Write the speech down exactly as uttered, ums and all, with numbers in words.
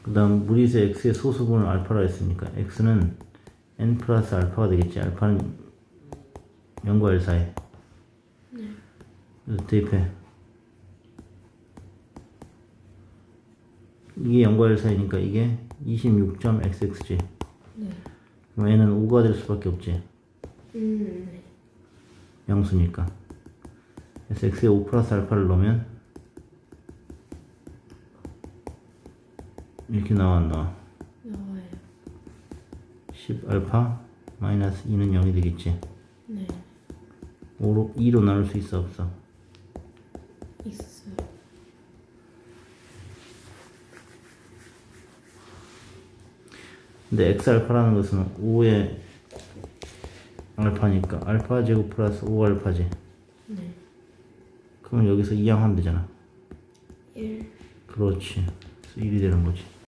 그 다음 무리수의 x의 소수분을 알파라 했으니까 x는 n 플러스 알파가 되겠지. 알파는 영과 일 사이. 네. 그래서 대입해. 이게 영과 일 사이니까 이게 이십육 점 엑스엑스지. 네. 그럼 n은 오가 될 수밖에 없지. 음, 네. 양수니까. 그래서 x에 오 플러스 알파를 넣으면 이렇게 나와 안 나와? 나와요. 십 알파 마이너스 이는 영이 되겠지. 네. 오로, 이로 나눌 수 있어 없어? 있어요. 근데 x알파라는 것은 오의 알파니까 알파 제곱 플러스 오 알파지. 네. 그럼 여기서 이항하면 되잖아. 일. 그렇지. 그래서 일이 되는 거지.